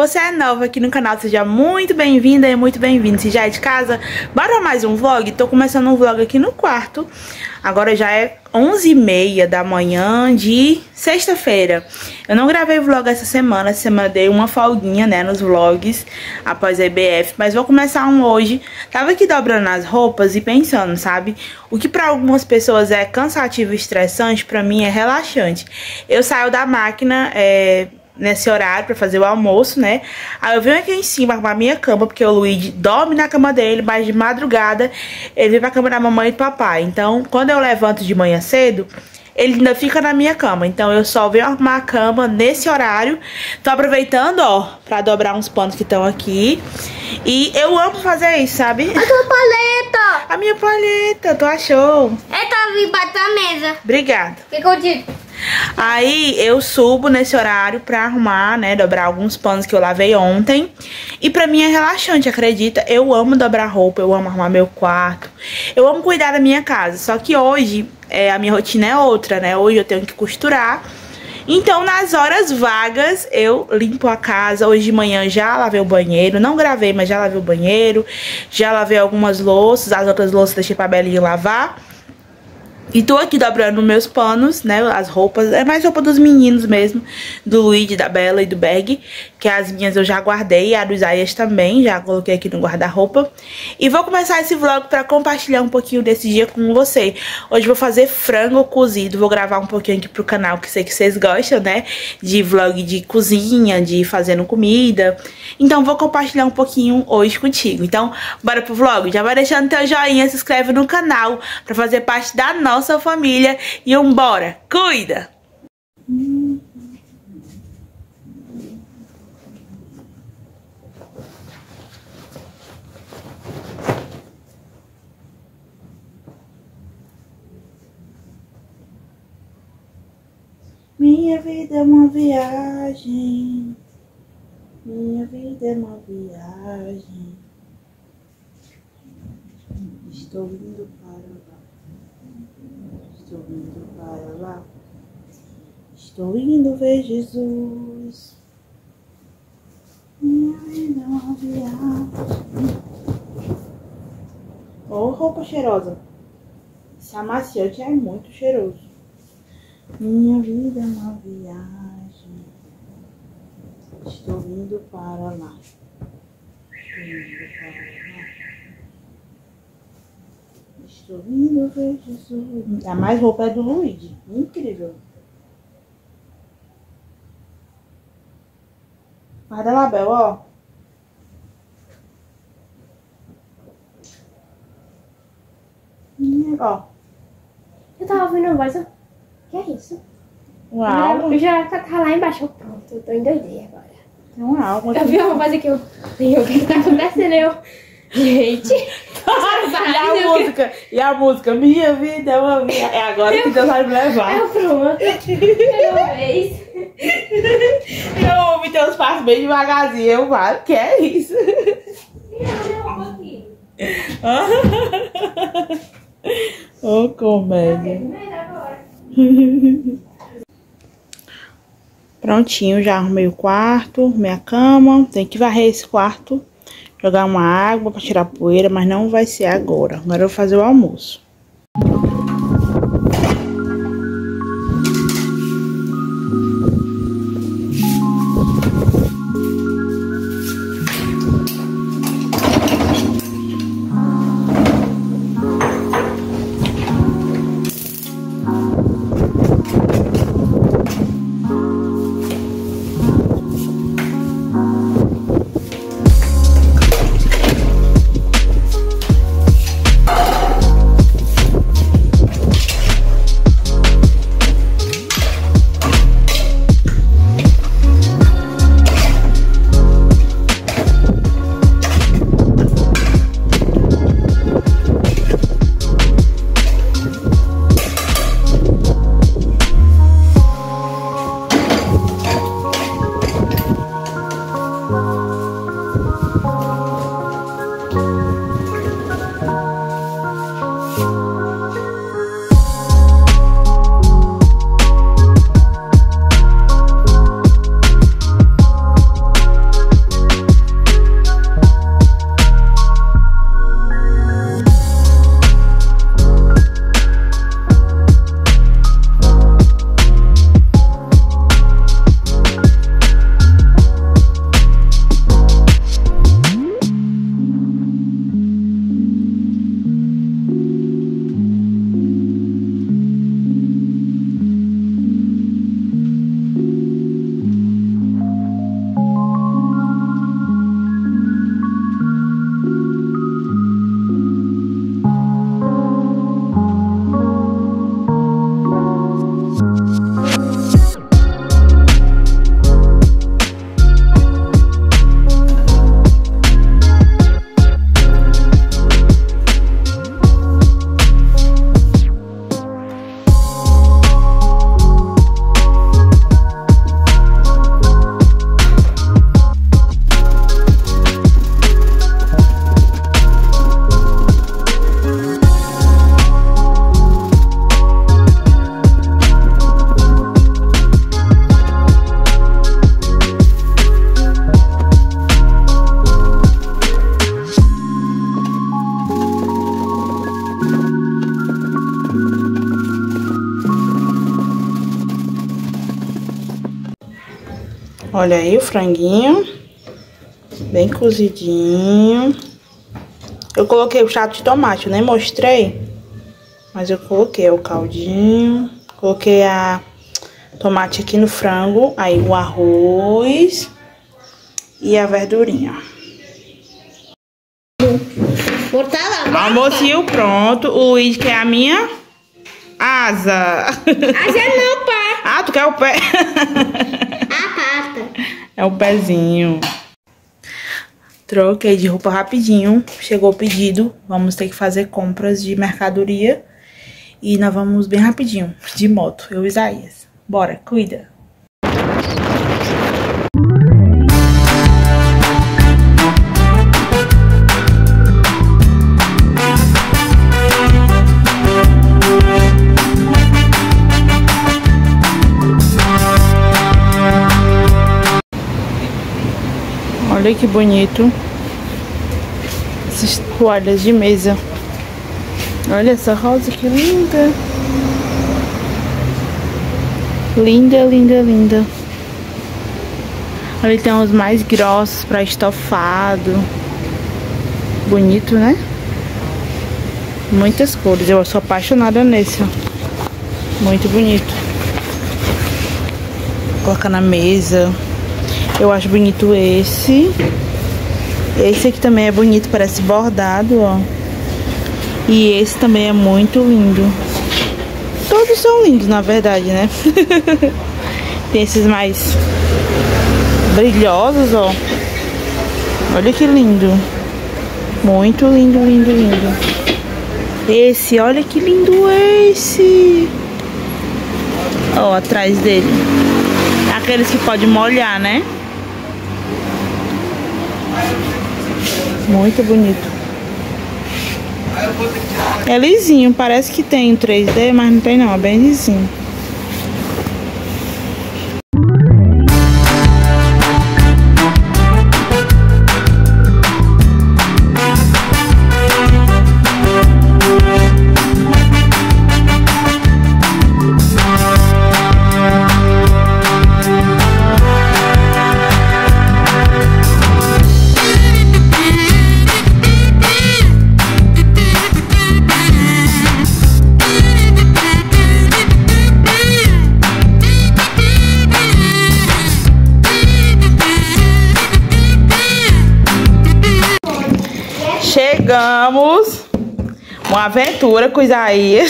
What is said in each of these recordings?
você é nova aqui no canal, seja muito bem-vinda e muito bem-vindo. Se já é de casa, bora mais um vlog? Tô começando um vlog aqui no quarto. Agora já é 11h30 da manhã de sexta-feira. Eu não gravei vlog essa semana dei uma folguinha, né, nos vlogs após a EBF, mas vou começar um hoje. Tava aqui dobrando as roupas e pensando, sabe? O que pra algumas pessoas é cansativo e estressante, pra mim é relaxante. Eu saio da máquina, nesse horário pra fazer o almoço, né? Aí eu venho aqui em cima arrumar minha cama, porque o Luigi dorme na cama dele, mas de madrugada ele vem pra cama da mamãe e do papai. Então, quando eu levanto de manhã cedo, ele ainda fica na minha cama. Então eu só venho arrumar a cama nesse horário. Tô aproveitando, ó, pra dobrar uns panos que estão aqui. E eu amo fazer isso, sabe? A tua paleta! A minha paleta, tu achou? Tá embaixo da mesa. Obrigada. O que eu digo? Aí eu subo nesse horário pra arrumar, né, dobrar alguns panos que eu lavei ontem. E pra mim é relaxante, acredita? Eu amo dobrar roupa, eu amo arrumar meu quarto, eu amo cuidar da minha casa. Só que hoje a minha rotina é outra, né? Hoje eu tenho que costurar. Então nas horas vagas eu limpo a casa. Hoje de manhã já lavei o banheiro, não gravei, mas já lavei o banheiro. Já lavei algumas louças, as outras louças deixei pra Belinha lavar. E tô aqui dobrando meus panos, né, as roupas, é mais roupa dos meninos mesmo, do Luigi, da Bela e do Berg, que as minhas eu já guardei, a do Isaías também, já coloquei aqui no guarda-roupa. E vou começar esse vlog pra compartilhar um pouquinho desse dia com você. Hoje vou fazer frango cozido, vou gravar um pouquinho aqui pro canal, que sei que vocês gostam, né, de vlog de cozinha, de fazendo comida. Então vou compartilhar um pouquinho hoje contigo. Então, bora pro vlog? Já vai deixando teu joinha, se inscreve no canal pra fazer parte da nossa família e bora, cuida! Minha vida é uma viagem, minha vida é uma viagem. Estou indo para lá, estou indo para lá, estou indo ver Jesus. Minha vida é uma viagem. Ô, roupa cheirosa. Esse amaciante é muito cheiroso. Minha vida é uma viagem, estou indo para lá, estou indo para lá, estou indo ver Jesus. A mais roupa é do Luigi, incrível. Guarda-label, ó. Ó. Eu tava ouvindo a voz, ó. Que é isso? Um álbum. Já tá lá embaixo. Pronto, eu tô endoidei agora. É um álbum. Eu vi uma voz aqui, o que tá acontecendo? Gente. E a música, minha vida é uma vida. É agora que Deus vai me levar. Pronto. Eu ouvi teus passos bem devagarzinho. Eu falo, que é isso? Ô, comédia. Prontinho, já arrumei o quarto, minha cama. Tem que varrer esse quarto, jogar uma água pra tirar a poeira, mas não vai ser agora. Agora eu vou fazer o almoço. Olha aí o franguinho. Bem cozidinho. Eu coloquei o chato de tomate, eu nem mostrei. Mas eu coloquei o caldinho. Coloquei a tomate aqui no frango. Aí o arroz. E a verdurinha. Almocinho pronto. O Luiz quer a minha asa. Asa não, pata. Ah, tu quer o pé? A pata. É o pezinho. Troquei de roupa rapidinho. Chegou o pedido. Vamos ter que fazer compras de mercadoria. E nós vamos bem rapidinho. De moto, eu e Isaías. Bora, cuida. Olha que bonito. Essas toalhas de mesa. Olha essa rosa, que linda. Linda, linda, linda. Ali tem uns mais grossos para estofado. Bonito, né? Muitas cores. Eu sou apaixonada nesse, ó. Muito bonito. Colocar na mesa. Eu acho bonito esse. Esse aqui também é bonito, parece bordado, ó. E esse também é muito lindo. Todos são lindos, na verdade, né? Tem esses mais brilhosos, ó. Olha que lindo. Muito lindo, lindo, lindo. Esse, olha que lindo esse. Ó, atrás dele. Aqueles que pode molhar, né? Muito bonito. É lisinho, parece que tem 3D, mas não tem não, é bem lisinho. Chegamos, uma aventura com Isaías.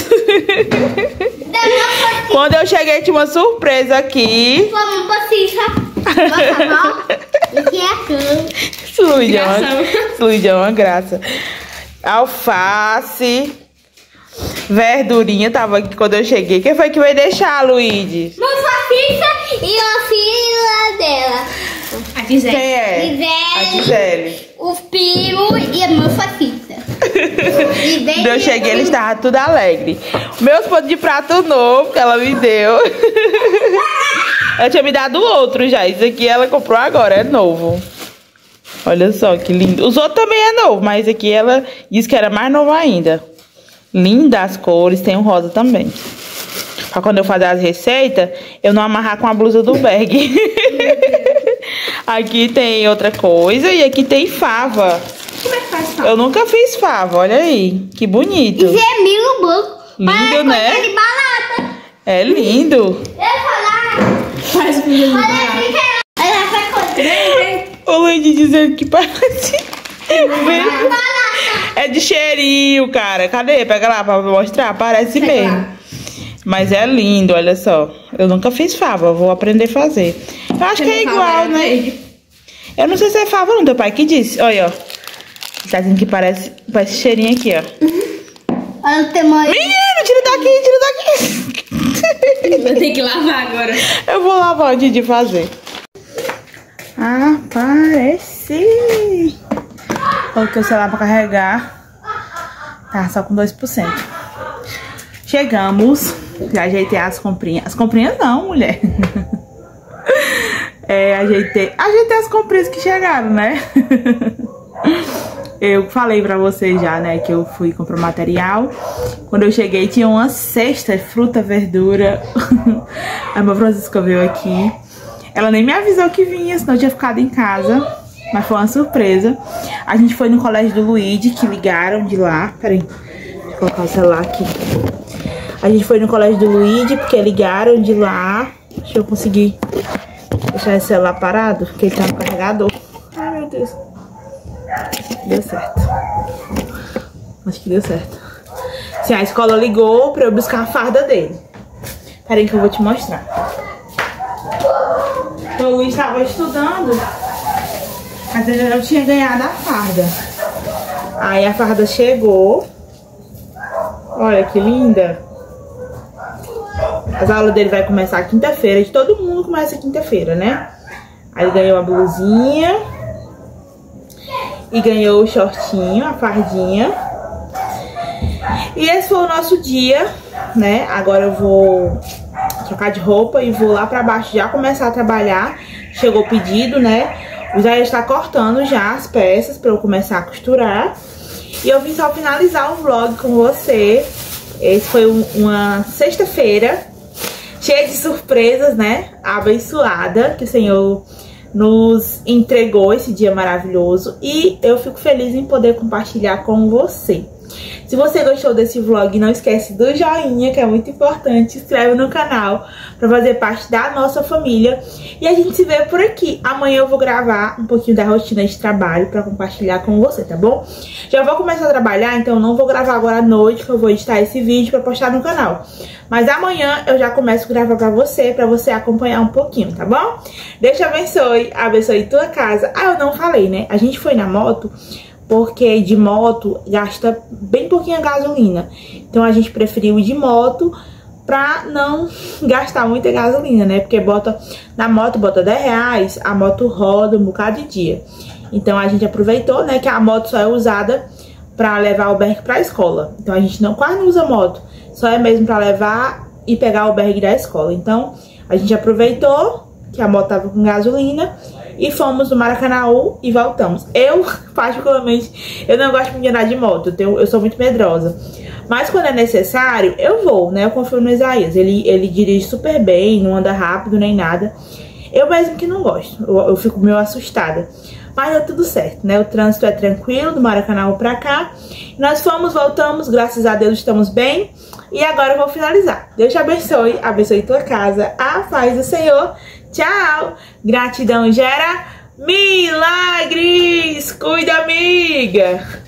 Quando eu cheguei tinha uma surpresa aqui. Vamos Luiz é uma graça. Alface, verdurinha tava aqui quando eu cheguei. Quem foi que veio deixar, Luiz? Moça e a filha dela. A Gisele. Quem é? A Gisele. O primo e a moça fixa. Quando eu cheguei, eles estavam tudo alegre. Meus pontos de prato novo que ela me deu. Ela tinha me dado outro já. Isso aqui ela comprou agora, é novo. Olha só que lindo. Os outros também é novo, mas aqui ela disse que era mais novo ainda. Linda as cores, tem um rosa também. Pra quando eu fazer as receitas, eu não amarrar com a blusa do Berg. Aqui tem outra coisa e aqui tem fava. Como é que faz fava? Eu nunca fiz fava, olha aí. Que bonito. Isso é milho branco. Lindo, né? De balada. É lindo. Eu falar. Faz milho branco. Ela vai comer. O Luiz dizendo que parece... É de cheirinho, cara. Cadê? Pega lá pra mostrar. Parece mesmo. Mas é lindo, olha só. Eu nunca fiz fava, vou aprender a fazer. Eu acho que é igual, né? Eu não sei se é fava não, teu pai que disse. Olha, ó. Ele tá dizendo que parece cheirinho aqui, ó. Olha o tamanho. Menino, tira daqui. Vou ter que lavar agora. Eu vou lavar antes de fazer. Ah, parece. Coloquei o celular pra carregar. Tá, só com 2%. Chegamos. Já ajeitei as comprinhas. As comprinhas não, mulher. Ajeitei as comprinhas que chegaram, né? Eu falei pra vocês já, né, que eu fui comprar material. Quando eu cheguei tinha uma cesta de fruta, verdura. A irmã Francisca veio aqui. Ela nem me avisou que vinha, senão eu tinha ficado em casa. Mas foi uma surpresa. A gente foi no colégio do Luigi, que ligaram de lá. Peraí, deixa eu colocar o celular aqui. A gente foi no colégio do Luigi, porque ligaram de lá. Deixa eu conseguir deixar esse celular parado, porque ele tá no carregador. Ai, meu Deus. Deu certo. Acho que deu certo. Sim, a escola ligou pra eu buscar a farda dele. Peraí que eu vou te mostrar. Então, o Luiz estava estudando, mas ele não tinha ganhado a farda. Aí a farda chegou. Olha que linda. As aulas dele vai começar quinta-feira. De todo mundo começa quinta-feira, né? Aí ele ganhou a blusinha. E ganhou o shortinho, a fardinha. E esse foi o nosso dia, né? Agora eu vou trocar de roupa e vou lá pra baixo já começar a trabalhar. Chegou o pedido, né? O Zé está cortando já as peças pra eu começar a costurar. E eu vim só finalizar o vlog com você. Esse foi uma sexta-feira cheia de surpresas, né? Abençoada, que o Senhor nos entregou esse dia maravilhoso. E eu fico feliz em poder compartilhar com você. Se você gostou desse vlog, não esquece do joinha, que é muito importante. Se inscreve no canal para fazer parte da nossa família. E a gente se vê por aqui. Amanhã eu vou gravar um pouquinho da rotina de trabalho para compartilhar com você, tá bom? Já vou começar a trabalhar, então não vou gravar agora à noite, que eu vou editar esse vídeo para postar no canal. Mas amanhã eu já começo a gravar para você acompanhar um pouquinho, tá bom? Deus te abençoe tua casa. Ah, eu não falei, né? A gente foi na moto porque de moto gasta bem pouquinha gasolina. Então a gente preferiu ir de moto pra não gastar muita gasolina, né? Porque na moto bota 10 reais, a moto roda um bocado de dia. Então a gente aproveitou, né, que a moto só é usada pra levar o Berg pra escola. Então a gente quase não usa moto, só é mesmo pra levar e pegar o Berg da escola. Então a gente aproveitou que a moto tava com gasolina e fomos no Maracanaú e voltamos. Eu, particularmente, eu não gosto muito de andar de moto, eu sou muito medrosa. Mas quando é necessário, eu vou, né? Eu confio no Isaías, ele dirige super bem, não anda rápido nem nada. Eu mesmo que não gosto, eu fico meio assustada. Mas deu tudo certo, né? O trânsito é tranquilo, do Maracanaú pra cá. Nós fomos, voltamos, graças a Deus estamos bem. E agora eu vou finalizar. Deus te abençoe tua casa, a paz do Senhor. Tchau! Gratidão gera milagres! Cuida, amiga!